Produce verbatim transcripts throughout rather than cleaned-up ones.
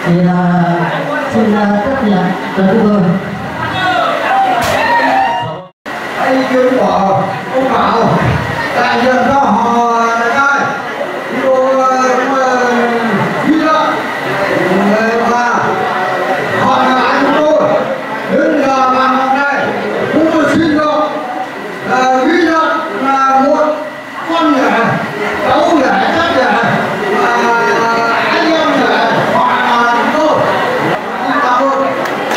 thì là xin chấp nhận cho chúng tôi. Anh kêu bỏ ông bảo đại diện cho họ này đây yêu ghi lại và họ là anh chúng tôi đến giờ làm hôm nay chúng tôi xin được ghi nhận là một con rể cháu rể chắc rể anh em rể họ là chúng tôi. Xin cảm ơn.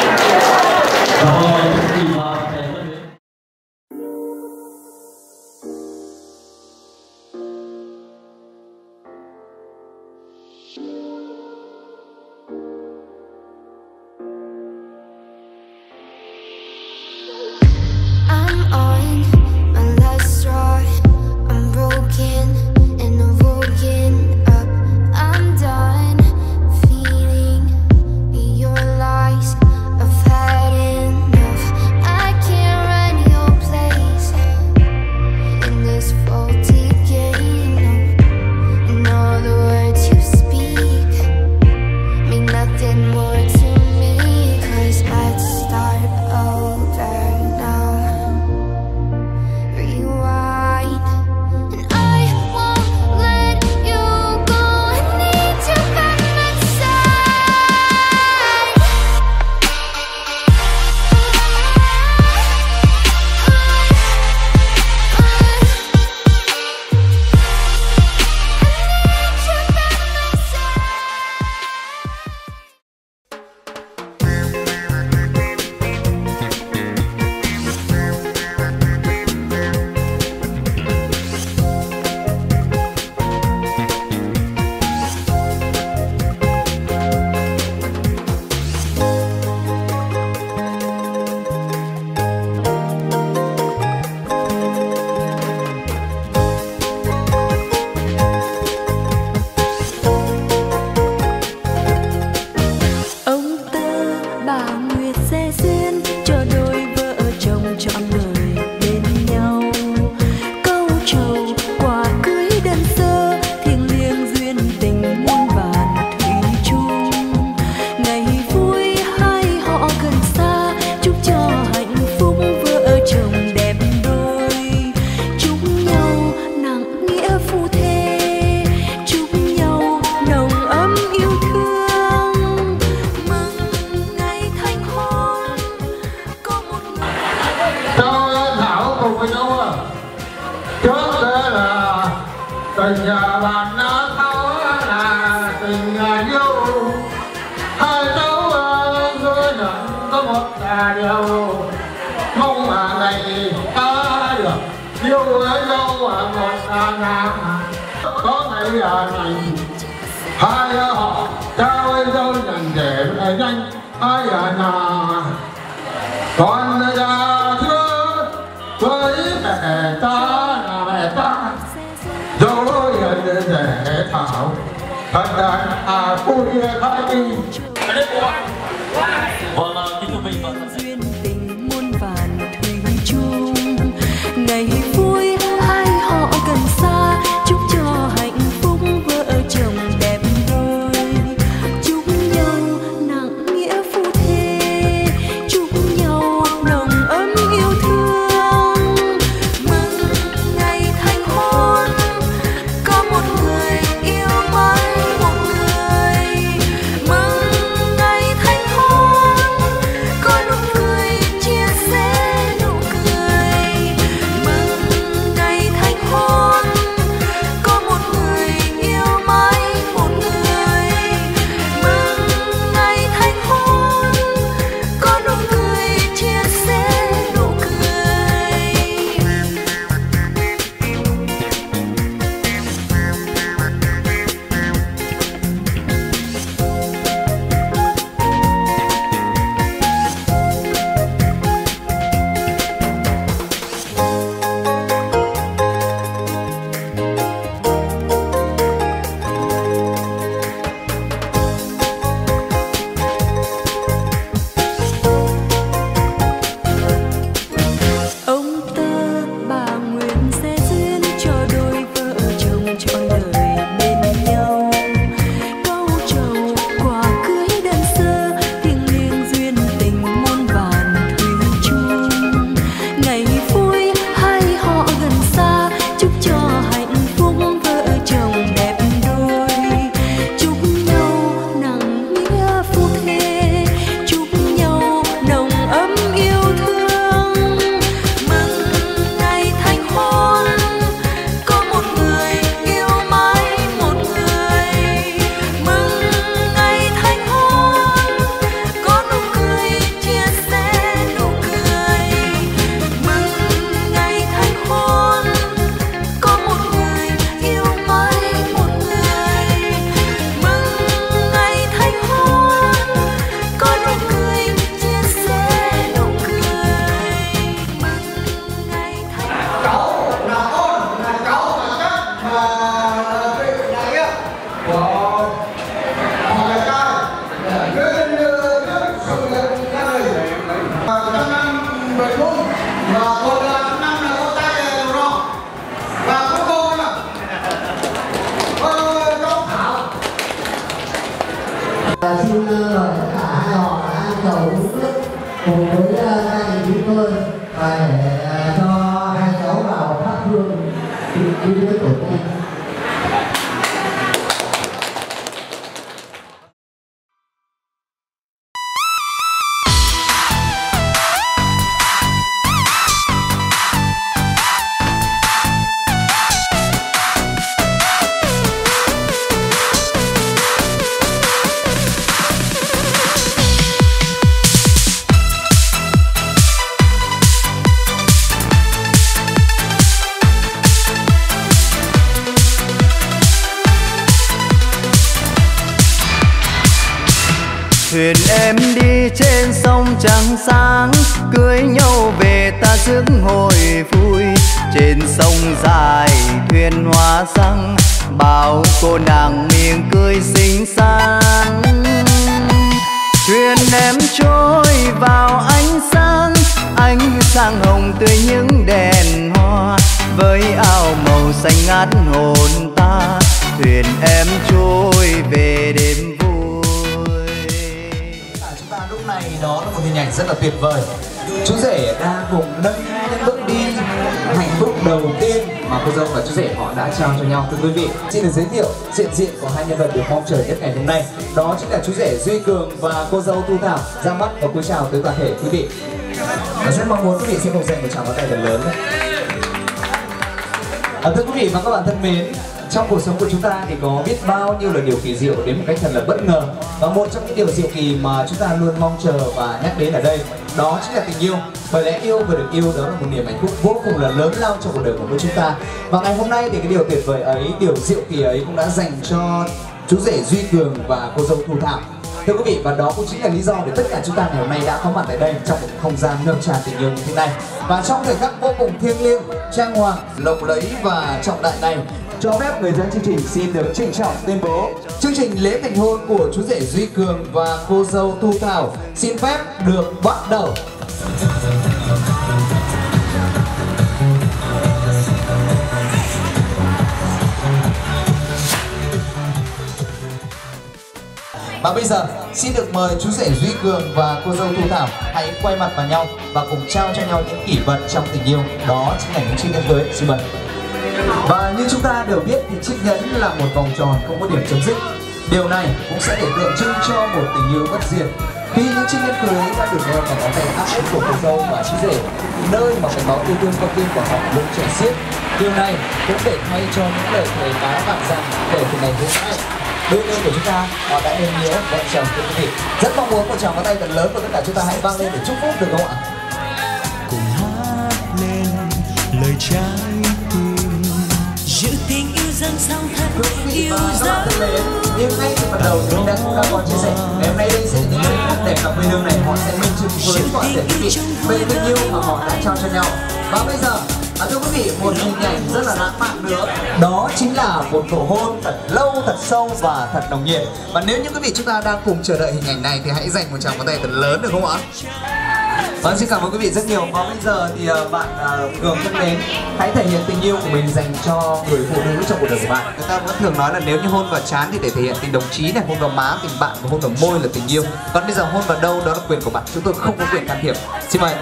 Tình bạn nó thấu là tình yêu, hai cháu dưới nhận có một là điều, mong mà ngày ta được yêu với nhau ở một nhà nhà. Có ngày là ngày hai họ trao với nhau nhận để nhanh hai ở nhà, còn nhà thưa với mẹ ta là mẹ ta. Dấu nhận để thảo thật đàn à vui khai đi. Vâng, kính thưa mình duyên tình muôn vàn thủy chung, ngày vui hai họ gần xa, chúc cho hạnh phúc vợ chồng đẹp đôi, chúc nhau nặng nghĩa phu thê, chúc nhau nồng ấm yêu thương, mừng ngày thành hôn có một người yêu mãi một người, mừng ngày thành hôn có nụ cười. Xin mời tất cả hai họ đã cầu uống nước cùng với gia đình chúng tôi và để cho hai cháu vào thắp hương đi với tổ tiên. Thuyền em đi trên sông trắng sáng, cưới nhau về ta rước hồi vui. Trên sông dài thuyền hoa xăng, bao cô nàng miệng cười xinh xắn. Thuyền em trôi vào ánh sáng, ánh sáng hồng tươi những đèn hoa. Với áo màu xanh ngát hồn ta, thuyền em trôi về đêm vui. Lúc này đó là một hình ảnh rất là tuyệt vời. Chú rể đang cùng nâng những bước đi hạnh phúc đầu tiên mà cô dâu và chú rể họ đã trao cho nhau. Thưa quý vị, xin được giới thiệu diện diện của hai nhân vật được mong chờ nhất ngày hôm nay. Đó chính là chú rể Duy Cường và cô dâu Thu Thảo. Ra mắt và cúi chào tới toàn thể quý vị. Và rất mong muốn quý vị sẽ cùng dành một tràng pháo tay thật lớn. À, thưa quý vị và các bạn thân mến, trong cuộc sống của chúng ta thì có biết bao nhiêu là điều kỳ diệu đến một cách thật là bất ngờ. Và một trong những điều diệu kỳ mà chúng ta luôn mong chờ và nhắc đến ở đây, đó chính là tình yêu. Bởi lẽ yêu và được yêu đó là một niềm hạnh phúc vô cùng là lớn lao trong cuộc đời của mỗi chúng ta. Và ngày hôm nay thì cái điều tuyệt vời ấy, điều diệu kỳ ấy cũng đã dành cho chú rể Duy Cường và cô dâu Thu Thảo. Thưa quý vị, và đó cũng chính là lý do để tất cả chúng ta ngày hôm nay đã có mặt tại đây trong một không gian ngập tràn tình yêu như thế này. Và trong thời khắc vô cùng thiêng liêng, trang hoàng, lộng lẫy và trọng đại này, cho phép người dẫn chương trình xin được trịnh trọng tuyên bố chương trình lễ thành hôn của chú rể Duy Cường và cô dâu Thu Thảo xin phép được bắt đầu. Và bây giờ xin được mời chú rể Duy Cường và cô dâu Thu Thảo hãy quay mặt vào nhau và cùng trao cho nhau những kỷ vật trong tình yêu. Đó chính là những chiếc nhẫn cưới. Xin mời. Và như chúng ta đều biết thì chiếc nhẫn là một vòng tròn không có điểm chấm dứt. Điều này cũng sẽ để tượng trưng cho một tình yêu bất diệt. Khi những chiếc nhẫn cưới đã được đeo vào ngón tay áp út của cô dâu và chú rể, nơi mà cái máu yêu thương con tim của họ luôn chảy xiết. Điều này cũng để thay cho những lời thề cá vạn rằng kể từ ngày hôm nay, đôi bên của chúng ta họ đã nên nhớ vợ chồng. Thưa quý vị, rất mong muốn một tràng pháo tay thật lớn của tất cả chúng ta hãy vang lên để chúc phúc được không ạ? Cùng hát lên lời trái tim, giữ tình yêu dâng song thân yêu dấu. Nhưng ngay từ ban đầu chúng ta cũng đã có chia sẻ ngày hôm nay đây sẽ là những người đẹp cặp quê hương này, họ sẽ minh chứng với toàn thể quý vị về tình yêu mà họ đã trao cho nhau. Và bây giờ à, thưa quý vị, một hình ảnh rất là lãng mạn nữa, đó chính là một nụ hôn thật lâu, thật sâu và thật nồng nhiệt. Và nếu như quý vị chúng ta đang cùng chờ đợi hình ảnh này thì hãy dành một tràng pháo tay thật lớn được không ạ? Vâng, xin cảm ơn quý vị rất nhiều. Và bây giờ thì uh, bạn uh, Cường thân mến, hãy thể hiện tình yêu của mình dành cho người phụ nữ trong cuộc đời của bạn. Người ta vẫn thường nói là nếu như hôn vào trán thì để thể hiện tình đồng chí này, hôn vào má tình bạn và hôn vào môi là tình yêu. Còn bây giờ hôn vào đâu đó là quyền của bạn, chúng tôi không có quyền can thiệp. Xin mời.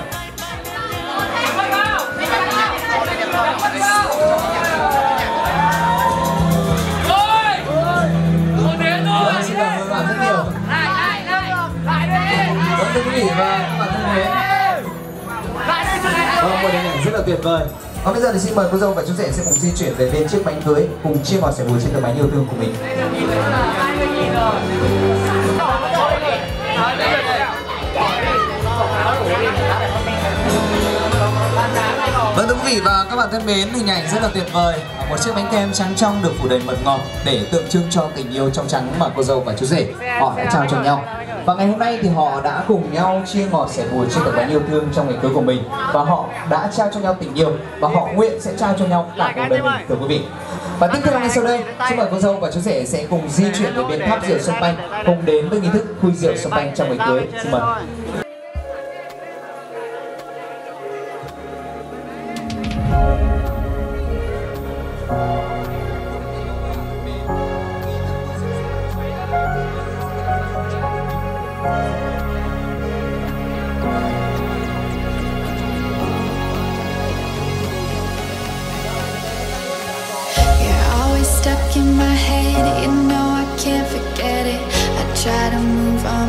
Xin cảm ơn bạn rất nhiều. Vâng, thưa quý vị và các bạn thân mến, vâng, một hình ảnh rất là tuyệt vời. Và bây giờ thì xin mời cô dâu và chú rể sẽ cùng di chuyển về bên chiếc bánh cưới, cùng chia ngọt sẻ bùi trên tấm bánh yêu thương của mình. Vâng, thưa quý vị và các bạn thân mến, hình ảnh rất là tuyệt vời. Một chiếc bánh kem trắng trong được phủ đầy mật ngọt để tượng trưng cho tình yêu trong trắng mà cô dâu và chú rể họ đã trao cho nhau. Và ngày hôm nay thì họ đã cùng nhau chia ngọt sẻ bùi trên tấm bánh yêu thương trong ngày cưới của mình. Và họ đã trao cho nhau tình yêu và họ nguyện sẽ trao cho nhau cả cuộc đời mình, thưa quý vị. Và tiếp theo ngay sau đây, xin mời cô dâu và chú rể sẽ cùng di chuyển về bên tháp rượu Sông Panh, cùng đến với nghi thức khui rượu Sông Panh trong ngày cưới. Xin mời.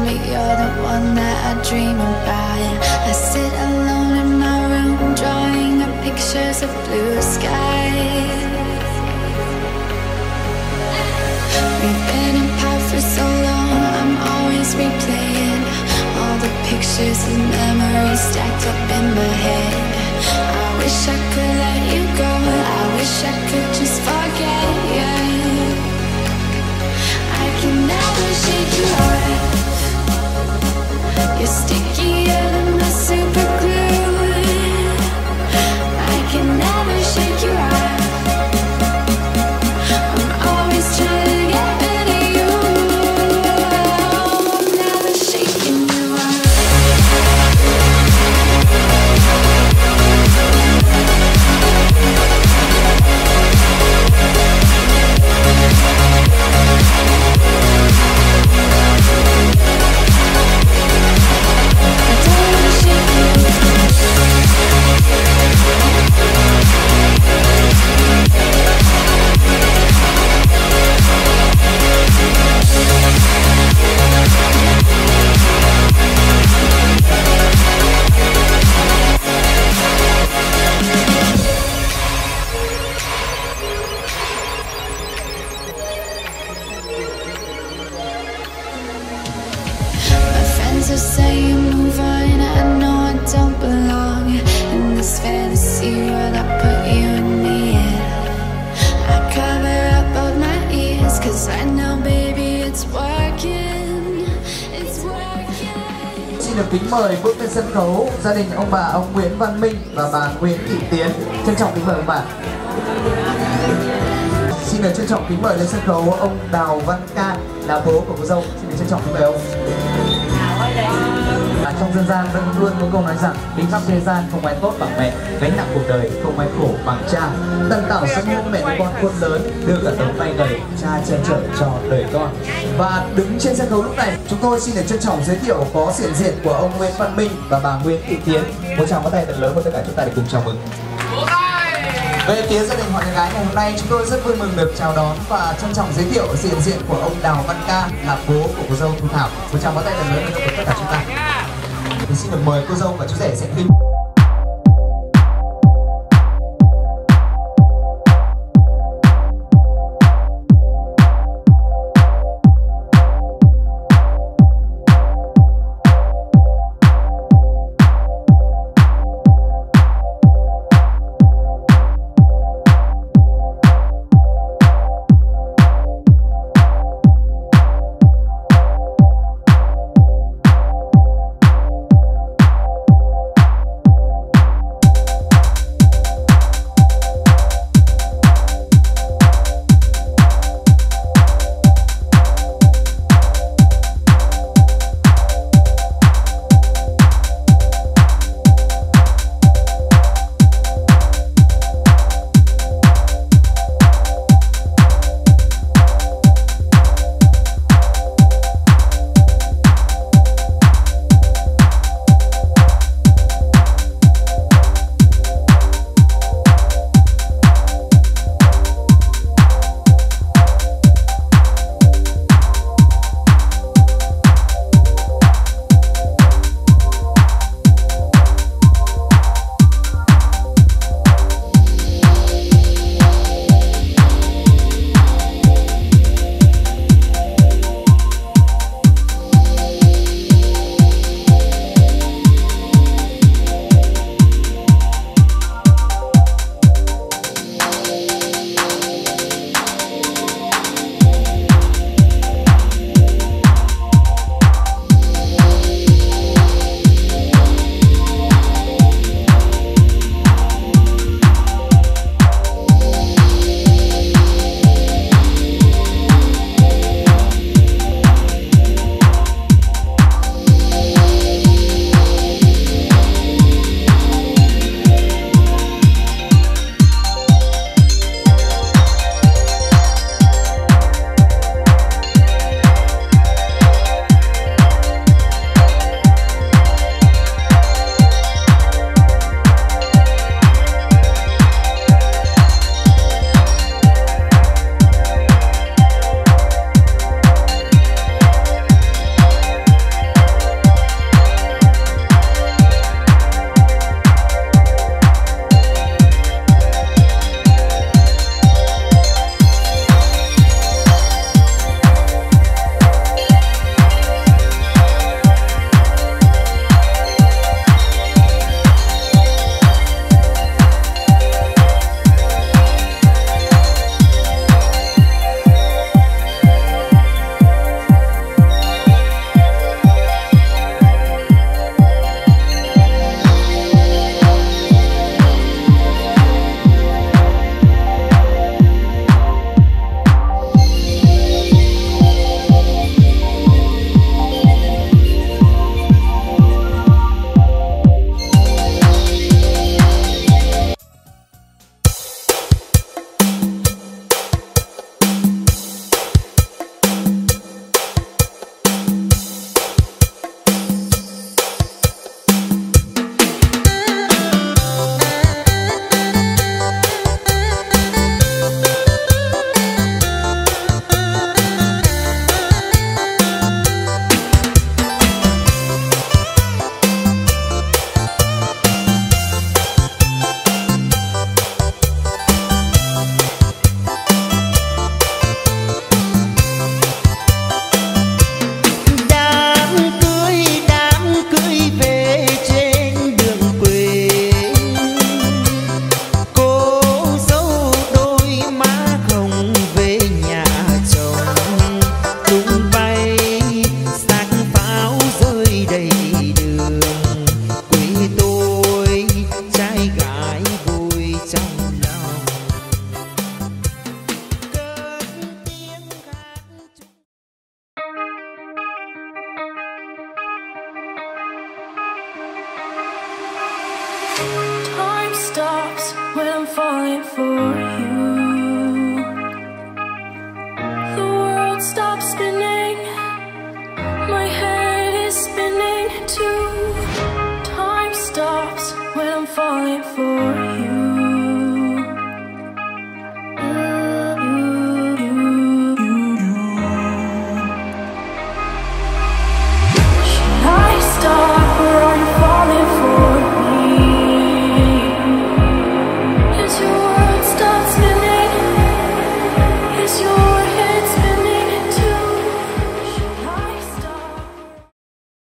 but you're the one that I dream about. I sit alone in my room, drawing up pictures of blue skies. We've been apart for so long, I'm always replaying all the pictures and memories stacked up in my head. I wish I could let you go, I wish I could just forget you. I can never shake you off. You're stickier than my super glue. I can never shake you off. I'm always trying to get rid of you. I'm never shaking you off. To say you move on, I know I don't belong in this fantasy world I put you in the end. I cover up both my ears, cause I know baby it's working, it's working. Xin được kính mời bước lên sân khấu gia đình ông bà ông Nguyễn Văn Minh và bà Nguyễn Thị Tiến. Trân trọng kính mời ông bà. Xin được trân trọng kính mời lên sân khấu ông Đào Văn Ca là bố của cô dâu. Xin được trân trọng kính mời ông. À, trong dân gian vẫn luôn có câu nói rằng đi khắp thế gian không ai tốt bằng mẹ, gánh nặng cuộc đời không ai khổ bằng cha. Tần tảo sân hôn mẹ con khôn lớn, đưa cả tấm tay gầy, cha che chở cho đời con. Và đứng trên sân khấu lúc này, chúng tôi xin được trân trọng giới thiệu có diện diện của ông Nguyễn Văn Minh và bà Nguyễn Thị Tiến. Một tràng pháo tay thật lớn của tất cả chúng ta để cùng chào mừng. Về phía gia đình họ nhà gái ngày hôm nay, chúng tôi rất vui mừng được chào đón và trân trọng giới thiệu diện diện của ông Đào Văn Ca là bố của cô dâu Thu Thảo. Một tràng pháo tay thật lớn của tất cả chúng ta. Thì xin được mời cô dâu và chú rể sẽ phim.